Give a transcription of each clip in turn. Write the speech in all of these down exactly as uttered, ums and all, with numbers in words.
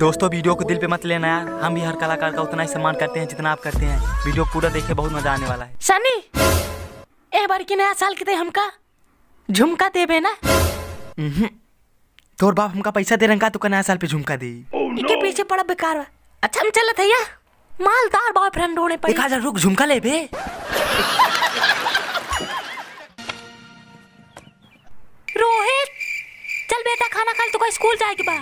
दोस्तों वीडियो को दिल पे मत लेना यार, हम भी हर कलाकार का उतना ही सम्मान करते हैं जितना आप करते हैं। वीडियो पूरा देखे, बहुत मजा आने वाला है। सनी ए बार की नया साल के दे हमका झुमका देबे ना? तोर बाप हमका पैसा दे रंगा, तो नया साल पे झुमका दे। oh, इके पीछे पड़ा बेकार बा। अच्छा हम चलत है या मालदार बॉयफ्रेंड होने पर। देखा जा, रुक झुमका ले बे। रोहित चल बेटा, खाना खा तो स्कूल जाए के बा।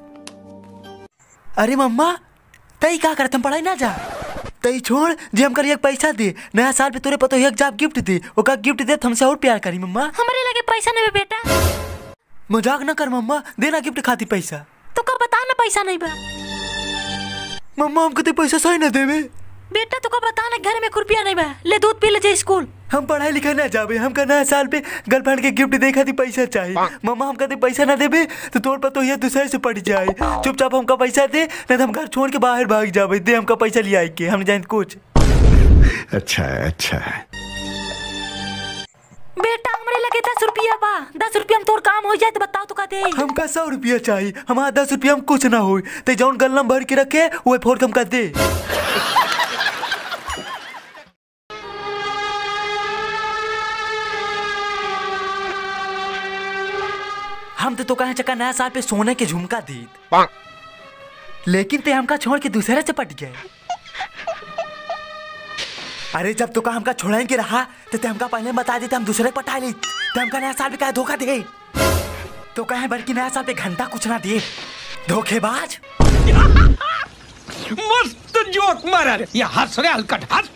अरे मम्मा तई का करत, हम पढ़ाई ना जा। तई छोड़ जे हम करिए पैसा दे, नया साल पे तोरे पतो एक जाब गिफ्ट दे, ओका गिफ्ट दे हमसे और प्यार करी। मम्मा हमारे लगे पैसा नहीं बे बेटा। मजाक ना कर मम्मा, देना गिफ्ट खाती पैसा। तो का बता ना पैसा नहीं बा। मम्मा हमको तो पैसा सही ना देवे। बेटा तो का बता ना घर में रुपया नहीं बा, ले दूध पी ले जे स्कूल। हम पढ़ाई लिखाई ना जाबे, हमका नया साल पे गर्लफ्रेंड के गिफ्ट देखा थी पैसा चाहिए। मम्मा हमका दे पैसा ना देबे तो तोर पर तो ये दूसरे से पड़ जाए। चुपचाप हमका पैसा दे, नहीं तो हम घर छोड़ के बाहर भाग जाबे। दे हमका पैसा लिया के, हम जान कुछ। अच्छा है, अच्छा है बेटा। हमरे लगे दस रुपया बा, दस रुपया में तोर काम हो जाए तो बताओ तो का दे। हमका सौ रुपया चाहिए, हमारा दस रुपया में कुछ ना हो। ते जौन गल्ला भर के रखे वो फोड़ के हमका दे। हम तो, तो कहे चक्का नया साल पे सोने के झुमका दी, लेकिन ते हमका छोड़ के दूसरे से पट गए। अरे जब तो का हमका छोड़ेंगे रहा तो ते हमका पहले बता देते, हम दूसरे पटा ली। ते हमका नया साल पे क्या धोखा दे, तो कहे बल्कि नया साल पे घंटा कुछ ना दिए, धोखेबाज। मस्त जोक मारा रे, ये हंस रे हलकट हंस।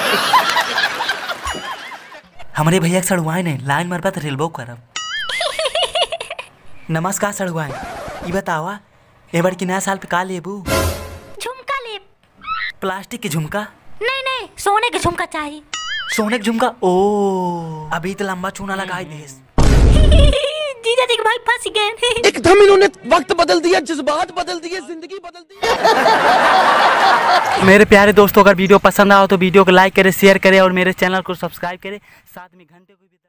हमारे भैया सड़ुआए ने लाइन मरबा तो रेलबो करब। नमस्कार सड़ुआए, ये बतावा ए बार की नया साल पे का लेबू? झुमका ले। प्लास्टिक के झुमका? नहीं नहीं, सोने के झुमका चाहिए। सोने के झुमका? ओ अभी तो लंबा चूना लगाई देस। जीजा जी के भाई फंस गए। एकदम इन्होंने वक्त बदल दिया, जज्बात बदल दिए, जिंदगी बदल दी। मेरे प्यारे दोस्तों, अगर वीडियो पसंद आओ तो वीडियो को लाइक करें, शेयर करें और मेरे चैनल को सब्सक्राइब करें, साथ में घंटे को भी